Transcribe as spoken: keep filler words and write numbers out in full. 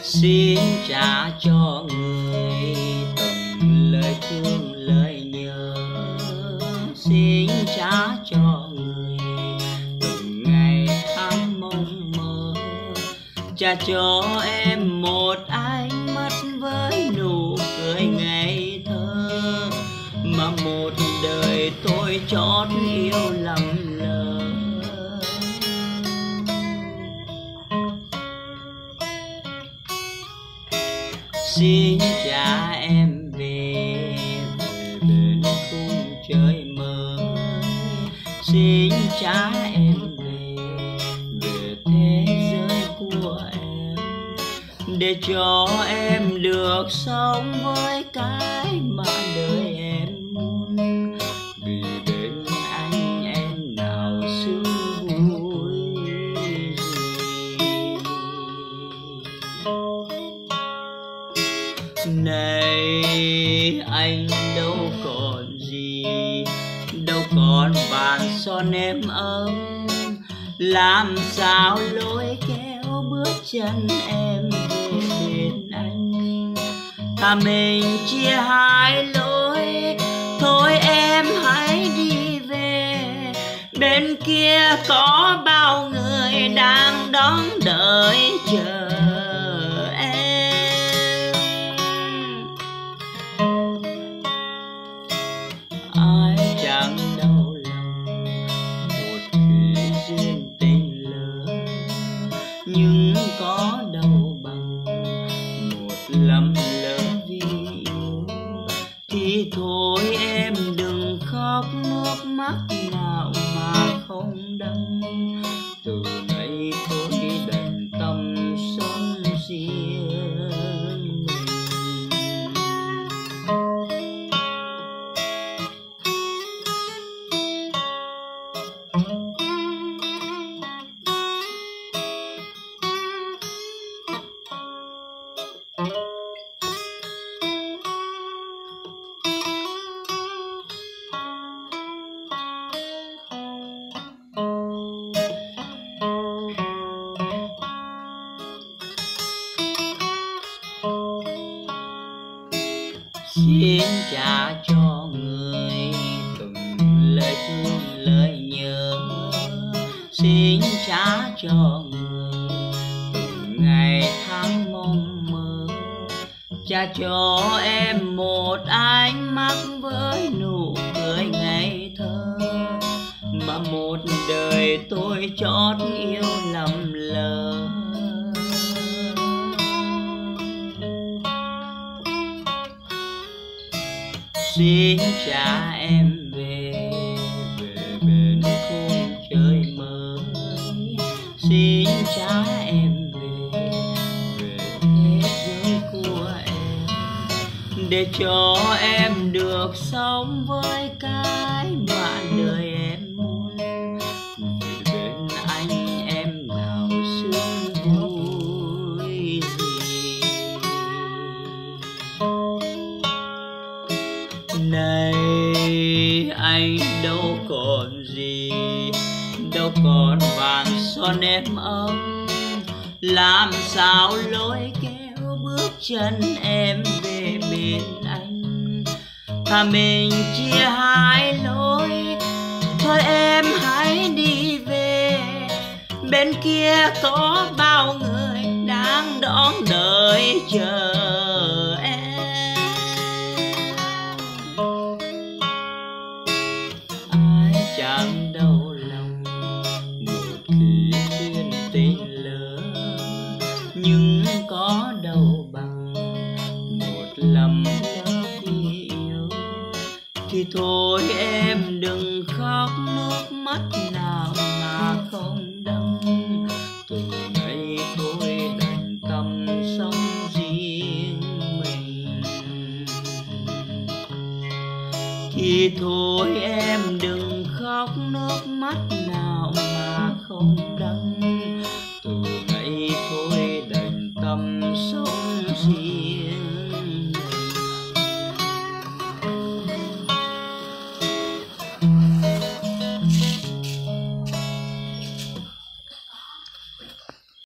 xin trả cho người từng lời thương lời nhớ, xin trả cho người từng ngày tháng mong mơ, trả cho em một ánh mắt với nụ cười ngây thơ mà một đời tôi chót yêu lầm lỡ. Xin trả em về, về bên khung trời mới. Xin trả em về, về thế giới của em, để cho em được sống với cái mà đời em muốn. Vì bên anh em nào sướng vui gì. Này anh đâu còn gì, đâu còn bàn son nếp ấm, làm sao lối kéo bước chân em về bên anh. Thà mình chia hai lối, thôi em hãy đi về. Bên kia có bao người đang đón đợi chờ em. Ai chẳng đau lòng một khi duyên tình lỡ, nhưng có đâu bằng một lầm lỡ vì yêu. Thì thôi em đừng khóc nước mắt nào mà không đắng. Từ nay thôi đành tâm sống riêng mình. Xin trả cho người từng lời thương lời nhớ, xin trả cho người từng ngày tháng mong mơ, trả cho em một ánh mắt với nụ cười ngây thơ mà một đời tôi chót yêu lầm lỡ. Xin trả em về, về bên khung trời mới. Xin trả em về, về thế giới của em, để cho em được sống với cái mà đời em muốn. Về bên anh em nào sướng vui gì. Này anh đâu còn gì, đâu còn vàng son nếp ấm, làm sao lối kéo bước chân em về bên anh. Thà mình chia hai lối, thôi em hãy đi về. Bên kia có bao người đang đón đợi chờ em. Chẳng